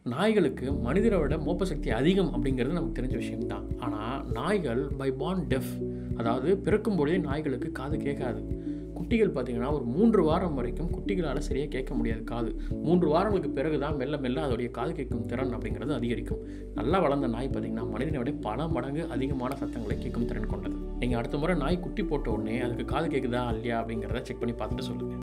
நாய்களுக்கு மனிதரை விட மோப்ப சக்தி அதிகம் அப்படிங்கிறது நமக்கு தெரிஞ்ச விஷயம்தான். ஆனால் நாய்கள் பை பார்ன் டெஃப், அதாவது பிறக்கும்போதே நாய்களுக்கு காது கேட்காது. குட்டிகள் பார்த்திங்கன்னா ஒரு 3 வாரம் வரைக்கும் குட்டிகளால் சரியாக கேட்க முடியாது காது. 3 வாரங்களுக்கு பிறகு தான் மெல்ல மெல்ல அதோடைய காது கேட்கும் திறன் அப்படிங்கிறது அதிகரிக்கும். நல்லா வளர்ந்த நாய் பார்த்திங்கன்னா மனிதனை விட பல மடங்கு அதிகமான சத்தங்களை கேட்கும் திறன் கொண்டது. நீங்கள் அடுத்த முறை நாய் குட்டி போட்ட உடனே அதுக்கு காது கேட்குதா இல்லையா அப்படிங்கிறத செக் பண்ணி பார்த்துட்டு சொல்லுங்கள்.